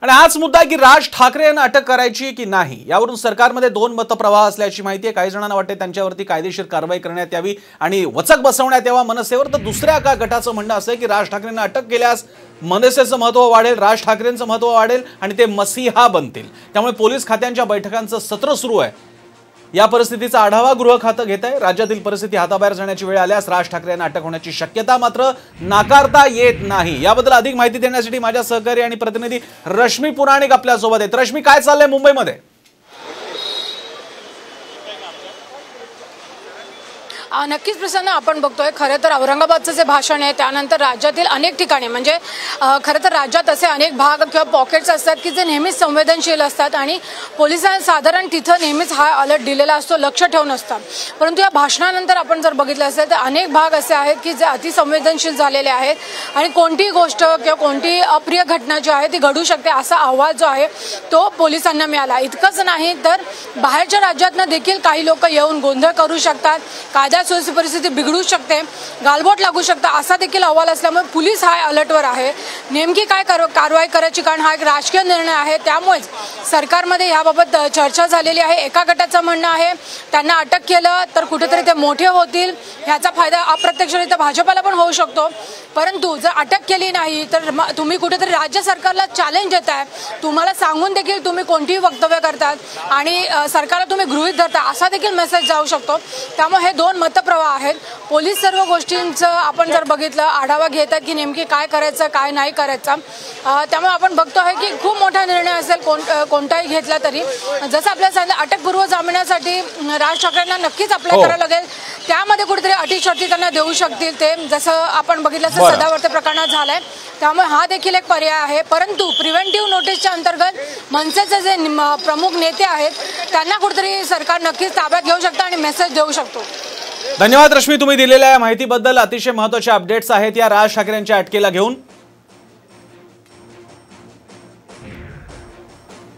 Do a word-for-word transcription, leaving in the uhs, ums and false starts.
आणि हाच मुद्दा आहे की राज ठाकरे यांना अटक करायची की नाही, यावरून सरकारमध्ये दोन मतप्रवाह असल्याची माहिती आहे। काही जणांना वाटते त्यांच्यावरती कायदेशीर कारवाई करण्यात यावी आणि वचक बसवण्यात यावा मनसेवर, तर दुसऱ्या एका गटाचं म्हणणं असं आहे की राज ठाकरेंना अटक केल्यास मनसेचं महत्त्व वाढेल, राज ठाकरेंचं महत्त्व वाढेल आणि ते मसीहा बनतील। त्यामुळे पोलीस खात्यांच्या बैठकांचं सत्र सुरू आहे। या परिस्थितीचा आढावा गृह खातं घेत आहे। राज्यातील परिस्थिती हाताबाहेर जाण्याची वेळ आल्यास राज ठाकरे यांना अटक होण्याची शक्यता मात्र नाकारता येत नाही। याबद्दल अधिक माहिती देण्यासाठी माझ्या सहकारी आणि प्रतिनिधी रश्मी पुराणिक आपल्या सोबत आहेत। रश्मी, काय चाललंय मुंबईमध्ये? नक्कीच प्रसन्न, आपण बघतोय खरं तर औरंगाबादचं जे भाषण आहे त्यानंतर राज्यातील अनेक ठिकाणी म्हणजे खरं तर राज्यात असे अनेक भाग किंवा पॉकेट्स असतात की जे नेहमीच संवेदनशील असतात आणि पोलिसांनी साधारण तिथं नेहमीच हा अलर्ट दिलेला असतो, लक्ष ठेवून असतात। परंतु या भाषणानंतर आपण जर बघितलं असेल तर अनेक भाग असे आहेत की जे अतिसंवेदनशील झालेले आहेत आणि कोणतीही गोष्ट किंवा कोणतीही अप्रिय घटना जी आहे ती घडू शकते असा अहवाल जो आहे तो पोलिसांना मिळाला। इतकंच नाही तर बाहेरच्या राज्यातनं देखील काही लोक येऊन गोंधळ करू शकतात, कायदा सुव्यवस्थेची परिस्थिती बिघडू शकते, गालबोट लागू शकते असा देखील अहवाल असल्यामुळे पोलीस हाय अलर्टवर आहे। नेमकी काय कारवाई करायची, कारण हा एक राजकीय निर्णय आहे, त्यामुळे सरकारमध्ये याबाबत चर्चा झालेली आहे। एका गटाचं म्हणणं आहे त्यांना अटक केलं तर कुठेतरी ते मोठे होतील, ह्याचा फायदा अप्रत्यक्षरित्या भाजपला पण होऊ शकतो। परंतु जर अटक केली नाही तर तुम्ही कुठेतरी राज्य सरकारला चॅलेंज देताय, तुम्हाला सांगून देखील तुम्ही कोणतीही वक्तव्य करतात आणि सरकारला तुम्ही गृहीत धरता असा देखील मेसेज जाऊ शकतो। त्यामुळे हे दोन मतप्रवाह आहेत। पोलीस सर्व गोष्टींचं आपण जर बघितलं आढावा घेतात की नेमकी काय करायचं काय नाही करायचं, त्यामुळे आपण बघतो आहे की खूप मोठा निर्णय असेल कोण कोणताही घेतला तरी। जसं आपल्याला सांगितलं अटकपूर्व जामिनासाठी राज ठाकरेंना नक्कीच अप्लाय करावं लागेल, त्यामध्ये कुठेतरी अटी शर्ती त्यांना देऊ शकतील ते, जसं आपण बघितलं असं सदावर्ते प्रकरणात झालंय, त्यामुळे हा देखील एक पर्याय आहे। परंतु प्रिव्हेंटिव्ह नोटीसच्या अंतर्गत मनसेचे जे प्रमुख नेते आहेत त्यांना कुठेतरी सरकार नक्कीच ताब्यात घेऊ शकतं आणि मेसेज देऊ शकतो। धन्यवाद रश्मी, तुम्ही दिलेल्या माहितीबद्दल। अतिशय महत्त्वाचे अपडेट्स आहेत या राज ठाकरेंच्या अटकेला घेऊन।